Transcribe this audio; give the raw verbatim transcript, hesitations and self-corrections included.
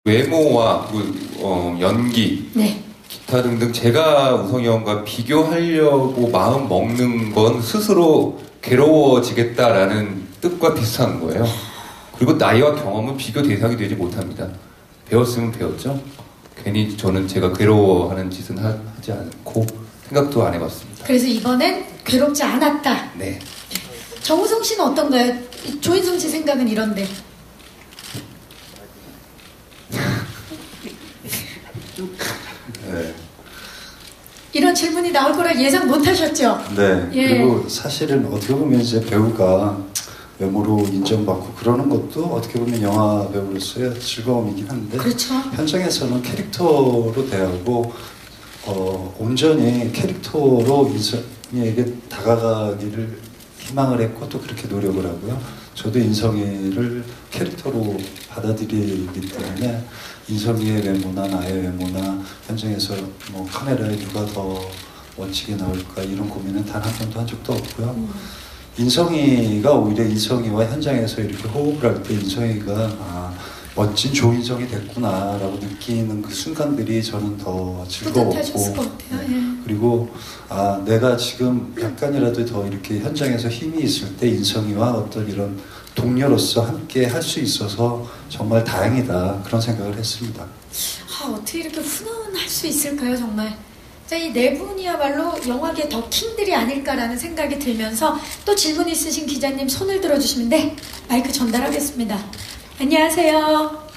외모와 그, 어, 연기, 네. 기타 등등 제가 우성이 형과 비교하려고 마음 먹는 건 스스로 괴로워지겠다라는 뜻과 비슷한 거예요. 그리고 나이와 경험은 비교 대상이 되지 못합니다. 배웠으면 배웠죠. 괜히 저는 제가 괴로워하는 짓은 하, 하지 않고 생각도 안 해봤습니다. 그래서 이번엔 괴롭지 않았다. 네. 정우성 씨는 어떤가요? 조인성 씨 생각은 이런데. 네. 이런 질문이 나올 거라 예상 못 하셨죠? 네. 예. 그리고 사실은 어떻게 보면 이제 배우가 외모로 인정받고 그러는 것도 어떻게 보면 영화 배우로서의 즐거움이긴 한데 그렇죠. 현장에서는 캐릭터로 대하고 어, 온전히 캐릭터로 인성이에게 다가가기를 희망을 했고 또 그렇게 노력을 하고요. 저도 인성이를 캐릭터로 받아들이기 때문에 인성이의 외모나 나의 외모나 현장에서 뭐 카메라에 누가 더 멋지게 나올까 이런 고민은 단 한 번도 한 적도 없고요. 음. 인성이가 오히려 인성이와 현장에서 이렇게 호흡을 할 때 인성이가 아, 멋진 조인성이 됐구나 라고 느끼는 그 순간들이 저는 더 뿌듯하셨을 즐거웠고 것 같아요. 예. 그리고 아 내가 지금 약간이라도 더 이렇게 현장에서 힘이 있을 때 인성이와 어떤 이런 동료로서 함께 할 수 있어서 정말 다행이다 그런 생각을 했습니다. 아, 어떻게 이렇게 훈훈할 수 있을까요, 정말? 자, 이 네 분이야말로 영화계 더 킹들이 아닐까라는 생각이 들면서 또 질문 있으신 기자님 손을 들어주시면 네, 마이크 전달하겠습니다. 안녕하세요.